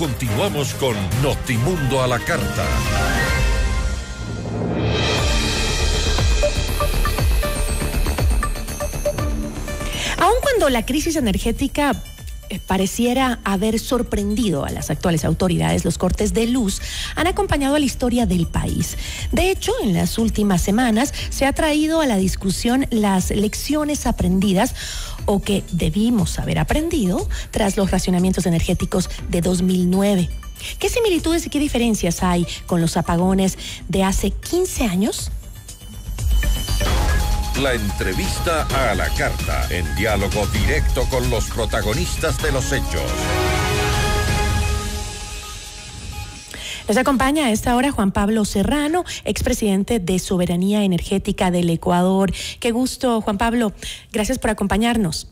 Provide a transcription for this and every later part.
continuamos con Notimundo a la Carta. Aun cuando la crisis energética pareciera haber sorprendido a las actuales autoridades, los cortes de luz han acompañado a la historia del país. De hecho, en las últimas semanas se ha traído a la discusión las lecciones aprendidas o que debimos haber aprendido tras los racionamientos energéticos de 2009. ¿Qué similitudes y qué diferencias hay con los apagones de hace 15 años? La entrevista a la carta, en diálogo directo con los protagonistas de los hechos. Les acompaña a esta hora Juan Pablo Serrano, expresidente de Soberanía Energética del Ecuador. Qué gusto, Juan Pablo. Gracias por acompañarnos.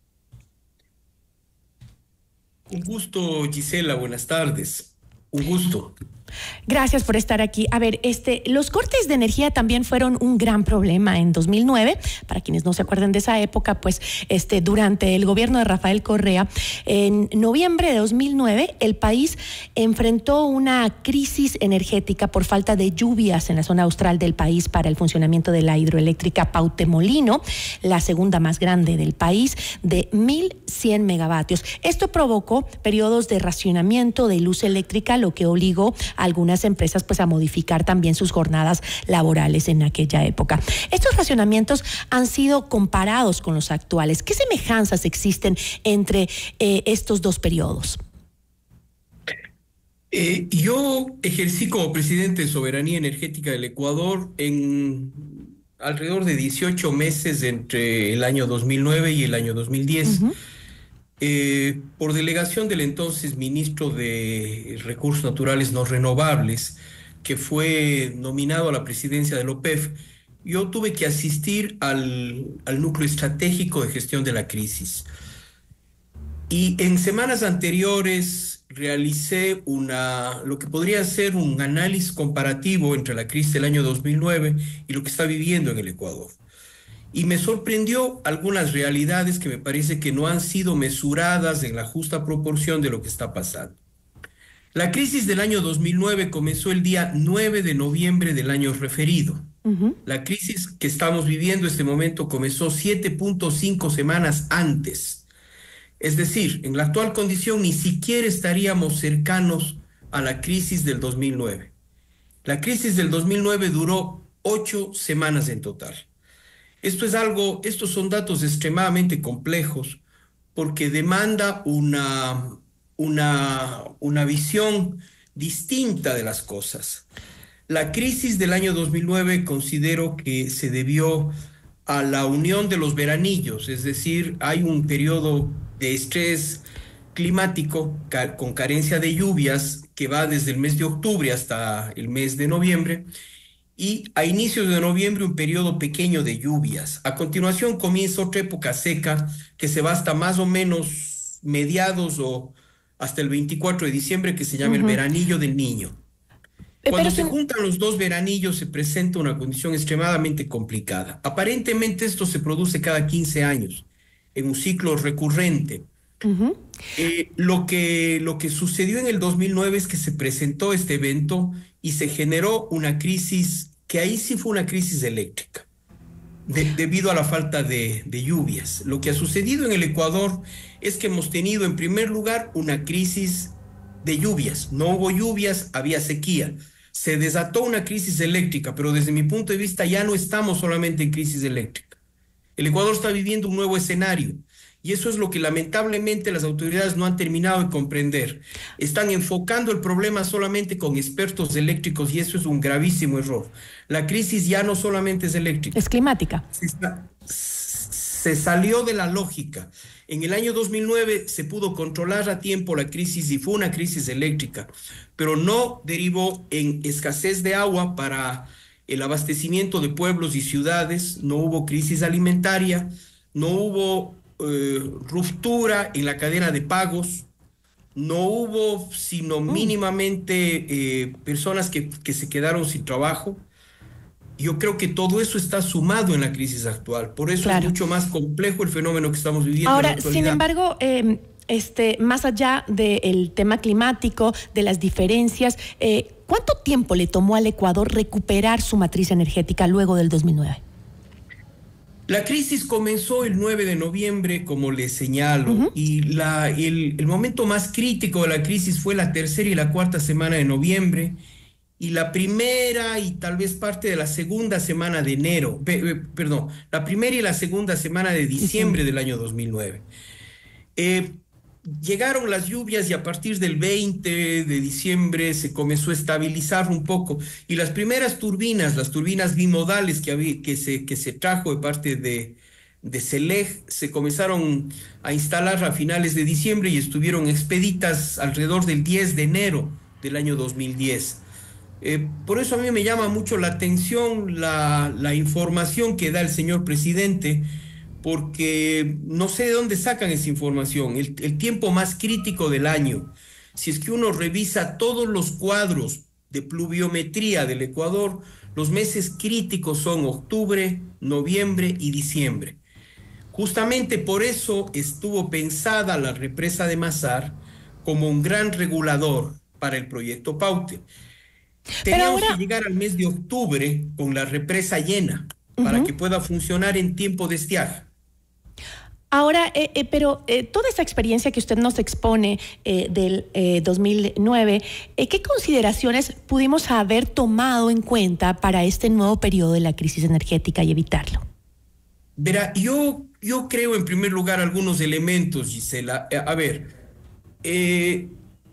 Un gusto, Gisela. Buenas tardes. Un gusto. Gracias por estar aquí. A ver, los cortes de energía también fueron un gran problema en 2009. Para quienes no se acuerdan de esa época, pues durante el gobierno de Rafael Correa, en noviembre de 2009, el país enfrentó una crisis energética por falta de lluvias en la zona austral del país para el funcionamiento de la hidroeléctrica Pautemolino, la segunda más grande del país, de 1.100 megavatios. Esto provocó periodos de racionamiento de luz eléctrica, lo que obligó a algunas empresas pues a modificar también sus jornadas laborales en aquella época. Estos racionamientos han sido comparados con los actuales. ¿Qué semejanzas existen entre estos dos periodos? Yo ejercí como presidente de Soberanía Energética del Ecuador en alrededor de 18 meses entre el año 2009 y el año 2010. Por delegación del entonces ministro de Recursos Naturales No Renovables, que fue nominado a la presidencia del OPEF, yo tuve que asistir al núcleo estratégico de gestión de la crisis. Y en semanas anteriores realicé lo que podría ser un análisis comparativo entre la crisis del año 2009 y lo que está viviendo en el Ecuador. Y me sorprendió algunas realidades que me parece que no han sido mesuradas en la justa proporción de lo que está pasando. La crisis del año 2009 comenzó el día 9 de noviembre del año referido. La crisis que estamos viviendo en este momento comenzó 7.5 semanas antes. Es decir, en la actual condición ni siquiera estaríamos cercanos a la crisis del 2009. La crisis del 2009 duró 8 semanas en total. Estos son datos extremadamente complejos porque demanda una visión distinta de las cosas. La crisis del año 2009 considero que se debió a la unión de los veranillos, es decir, hay un periodo de estrés climático con carencia de lluvias que va desde el mes de octubre hasta el mes de noviembre, y a inicios de noviembre un periodo pequeño de lluvias. A continuación comienza otra época seca que se va hasta más o menos mediados o hasta el 24 de diciembre, que se llama el veranillo del Niño. Cuando se juntan los dos veranillos se presenta una condición extremadamente complicada. Aparentemente esto se produce cada 15 años, en un ciclo recurrente. Lo que sucedió en el 2009 es que se presentó este evento y se generó una crisis, que ahí sí fue una crisis eléctrica, debido a la falta de lluvias. Lo que ha sucedido en el Ecuador es que hemos tenido en primer lugar una crisis de lluvias. No hubo lluvias, había sequía. Se desató una crisis eléctrica, pero desde mi punto de vista ya no estamos solamente en crisis eléctrica. El Ecuador está viviendo un nuevo escenario. Y eso es lo que lamentablemente las autoridades no han terminado de comprender. Están enfocando el problema solamente con expertos eléctricos y eso es un gravísimo error. La crisis ya no solamente es eléctrica. Es climática. Se salió de la lógica. En el año 2009 se pudo controlar a tiempo la crisis y fue una crisis eléctrica, pero no derivó en escasez de agua para el abastecimiento de pueblos y ciudades, no hubo crisis alimentaria, no hubo ruptura en la cadena de pagos, no hubo sino mínimamente personas que se quedaron sin trabajo. Yo creo que todo eso está sumado en la crisis actual, por eso es mucho más complejo el fenómeno que estamos viviendo. Ahora, en la actualidad. sin embargo, más allá del tema climático, de las diferencias, ¿cuánto tiempo le tomó al Ecuador recuperar su matriz energética luego del 2009? La crisis comenzó el 9 de noviembre, como les señalo, y el momento más crítico de la crisis fue la tercera y la cuarta semana de noviembre, y la primera y tal vez parte de la segunda semana de enero, perdón, la primera y la segunda semana de diciembre del año 2009. Llegaron las lluvias y a partir del 20 de diciembre se comenzó a estabilizar un poco, y las primeras turbinas, las turbinas bimodales que se trajo de parte de SELEC, se comenzaron a instalar a finales de diciembre y estuvieron expeditas alrededor del 10 de enero del año 2010. Por eso a mí me llama mucho la atención la información que da el señor presidente, porque no sé de dónde sacan esa información. El tiempo más crítico del año, si es que uno revisa todos los cuadros de pluviometría del Ecuador, los meses críticos son octubre, noviembre y diciembre. Justamente por eso estuvo pensada la represa de Mazar como un gran regulador para el proyecto Paute. Teníamos que llegar al mes de octubre con la represa llena para que pueda funcionar en tiempo de estiaje. Ahora, pero toda esta experiencia que usted nos expone del 2009, ¿qué consideraciones pudimos haber tomado en cuenta para este nuevo periodo de la crisis energética y evitarlo? Verá, yo creo en primer lugar algunos elementos, Gisela. A ver, el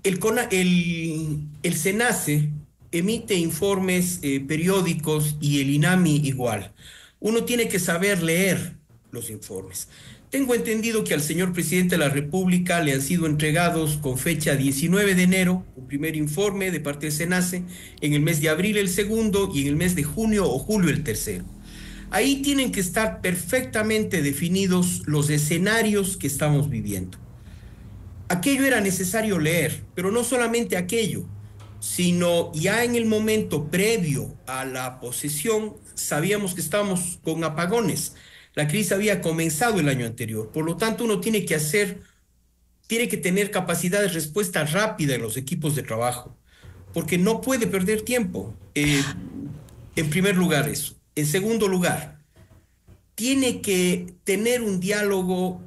SENACE emite informes periódicos y el INAMI igual. Uno tiene que saber leer los informes. Tengo entendido que al señor presidente de la República le han sido entregados con fecha 19 de enero un primer informe de parte del SENACE, en el mes de abril el segundo y en el mes de junio o julio el tercero. Ahí tienen que estar perfectamente definidos los escenarios que estamos viviendo. Aquello era necesario leer, pero no solamente aquello, sino ya en el momento previo a la posesión sabíamos que estábamos con apagones. La crisis había comenzado el año anterior, por lo tanto uno tiene que tener capacidad de respuesta rápida en los equipos de trabajo, porque no puede perder tiempo. En primer lugar eso. En segundo lugar, tiene que tener un diálogo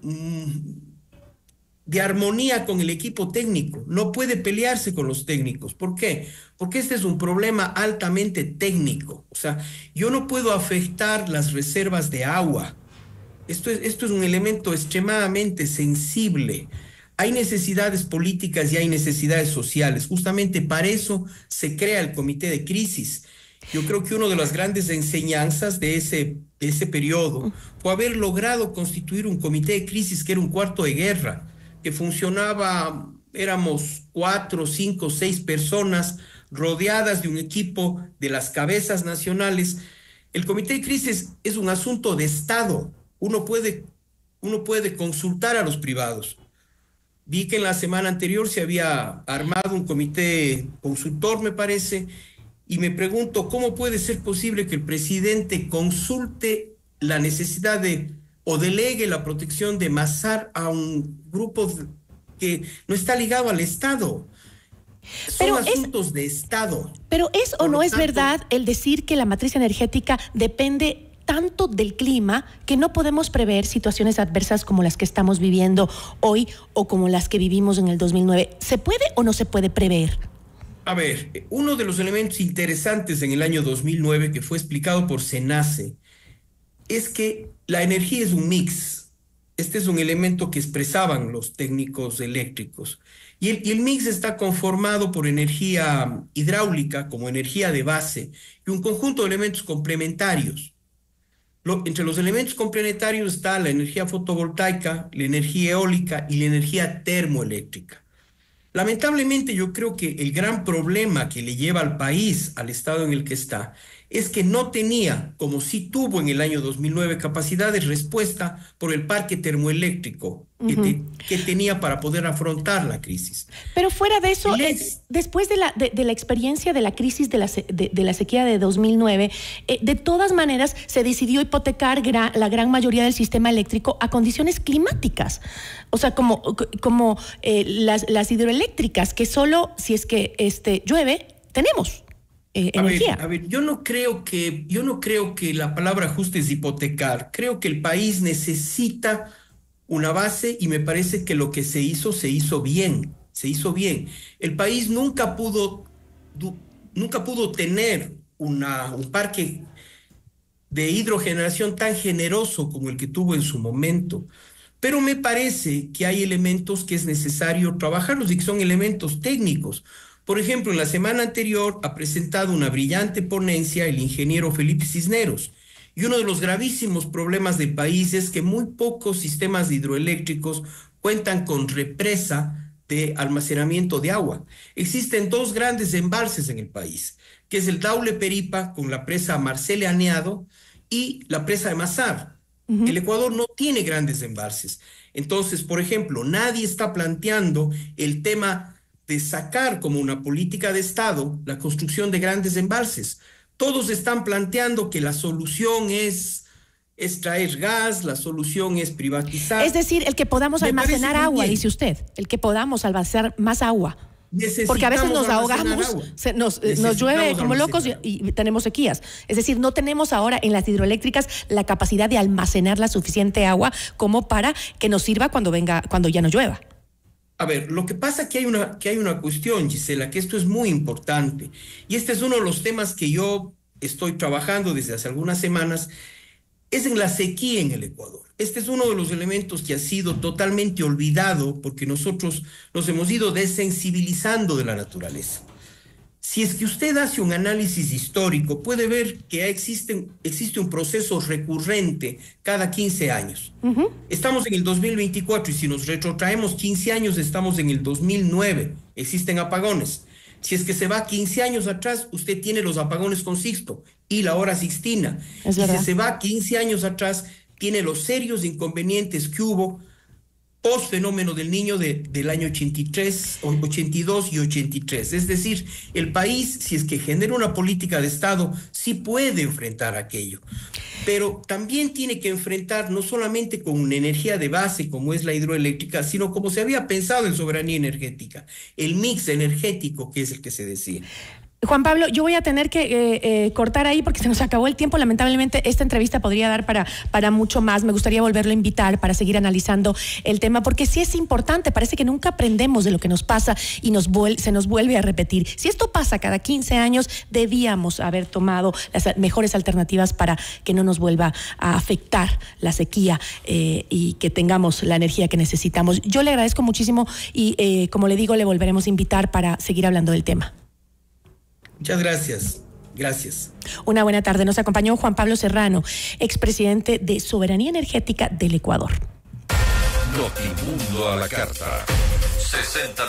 de armonía con el equipo técnico. No puede pelearse con los técnicos. ¿Por qué? Porque este es un problema altamente técnico. O sea, yo no puedo afectar las reservas de agua. Esto es un elemento extremadamente sensible. Hay necesidades políticas y hay necesidades sociales. Justamente para eso se crea el comité de crisis. Yo creo que una de las grandes enseñanzas de ese periodo fue haber logrado constituir un comité de crisis que era un cuarto de guerra, que funcionaba, éramos 4, 5, 6 personas rodeadas de un equipo de las cabezas nacionales. El comité de crisis es un asunto de Estado. Uno puede consultar a los privados. Vi que en la semana anterior se había armado un comité consultor, me parece, y me pregunto cómo puede ser posible que el presidente consulte la necesidad o delegue la protección de Mazar a un grupo que no está ligado al Estado. Son asuntos de Estado. Pero ¿es o no es verdad el decir que la matriz energética depende tanto del clima que no podemos prever situaciones adversas como las que estamos viviendo hoy o como las que vivimos en el 2009? ¿Se puede o no se puede prever? A ver, uno de los elementos interesantes en el año 2009 que fue explicado por SENACE es que la energía es un mix. Este es un elemento que expresaban los técnicos eléctricos. Y el mix está conformado por energía hidráulica como energía de base y un conjunto de elementos complementarios. Entre los elementos complementarios está la energía fotovoltaica, la energía eólica y la energía termoeléctrica. Lamentablemente yo creo que el gran problema que le lleva al país al estado en el que está es que no tenía, como sí tuvo en el año 2009, capacidad de respuesta por el parque termoeléctrico que tenía para poder afrontar la crisis. Pero fuera de eso, después de la experiencia de la crisis de la sequía de 2009, de todas maneras se decidió hipotecar la gran mayoría del sistema eléctrico a condiciones climáticas. O sea, como las hidroeléctricas, que solo si es que llueve, tenemos energía. A ver, yo no creo que la palabra justa es hipotecar. Creo que el país necesita una base y me parece que lo que se hizo bien. Se hizo bien. El país nunca pudo tener un parque de hidrogeneración tan generoso como el que tuvo en su momento. Pero me parece que hay elementos que es necesario trabajarlos y que son elementos técnicos. Por ejemplo, en la semana anterior ha presentado una brillante ponencia el ingeniero Felipe Cisneros. Y uno de los gravísimos problemas del país es que muy pocos sistemas hidroeléctricos cuentan con represa de almacenamiento de agua. Existen dos grandes embalses en el país, que es el Daule Peripa con la presa Marcele Aneado y la presa de Mazar. El Ecuador no tiene grandes embalses. Entonces, por ejemplo, nadie está planteando el tema de sacar como una política de Estado la construcción de grandes embalses. Todos están planteando que la solución es traer gas, la solución es privatizar. Es decir, el que podamos almacenar agua, dice usted, el que podamos almacenar más agua. Porque a veces nos ahogamos, nos llueve como locos y tenemos sequías. Es decir, no tenemos ahora en las hidroeléctricas la capacidad de almacenar la suficiente agua como para que nos sirva cuando ya no llueva. A ver, lo que pasa es que hay una cuestión, Gisela, que esto es muy importante. Y este es uno de los temas que yo estoy trabajando desde hace algunas semanas, es en la sequía en el Ecuador. Este es uno de los elementos que ha sido totalmente olvidado porque nosotros nos hemos ido desensibilizando de la naturaleza. Si es que usted hace un análisis histórico, puede ver que existe un proceso recurrente cada 15 años. Estamos en el 2024 y si nos retrotraemos 15 años, estamos en el 2009. Existen apagones. Si es que se va 15 años atrás, usted tiene los apagones con Sixto y la hora sixtina. Y si se va 15 años atrás, tiene los serios inconvenientes que hubo post fenómeno del Niño del año 83, 82 y 83. Es decir, el país, si es que genera una política de Estado, sí puede enfrentar aquello. Pero también tiene que enfrentar no solamente con una energía de base como es la hidroeléctrica, sino como se había pensado en soberanía energética, el mix energético que es el que se decía. Juan Pablo, yo voy a tener que cortar ahí porque se nos acabó el tiempo. Lamentablemente, esta entrevista podría dar para mucho más. Me gustaría volverlo a invitar para seguir analizando el tema, porque sí es importante. Parece que nunca aprendemos de lo que nos pasa y se nos vuelve a repetir. Si esto pasa cada 15 años, debíamos haber tomado las mejores alternativas para que no nos vuelva a afectar la sequía y que tengamos la energía que necesitamos. Yo le agradezco muchísimo y, como le digo, le volveremos a invitar para seguir hablando del tema. Muchas gracias. Gracias. Una buena tarde. Nos acompañó Juan Pablo Serrano, expresidente de Soberanía Energética del Ecuador. Notimundo a la carta. 60